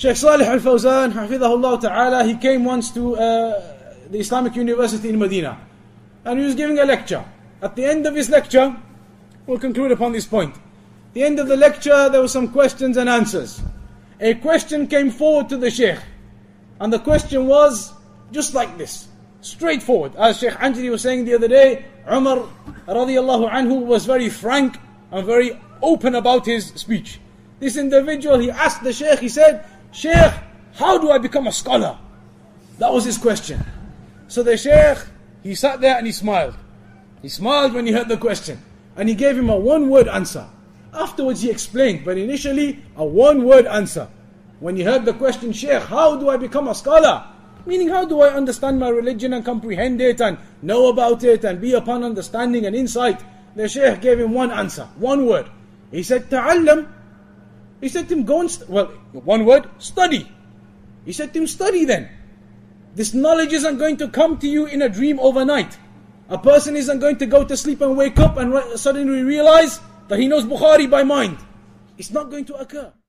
Shaykh Salih Al-Fawzaan, حفظه الله ta'ala, he came once to the Islamic University in Medina. And he was giving a lecture. At the end of his lecture, we'll conclude upon this point. At the end of the lecture, there were some questions and answers. A question came forward to the Shaykh. And the question was just like this. Straightforward. As Shaykh Anjali was saying the other day, Umar radiallahu anhu was very frank and very open about his speech. This individual, he asked the Shaykh, he said, Shaykh, how do I become a scholar? That was his question. So the Shaykh, he sat there and he smiled. He smiled when he heard the question. And he gave him a one-word answer. Afterwards he explained, but initially a one-word answer. When he heard the question, Shaykh, how do I become a scholar? Meaning, how do I understand my religion and comprehend it and know about it and be upon understanding and insight? The Shaykh gave him one answer, one word. He said, Ta'allam. He said to him, go and, one word, study. He said to him, study then. This knowledge isn't going to come to you in a dream overnight. A person isn't going to go to sleep and wake up and suddenly realize that he knows Bukhari by mind. It's not going to occur.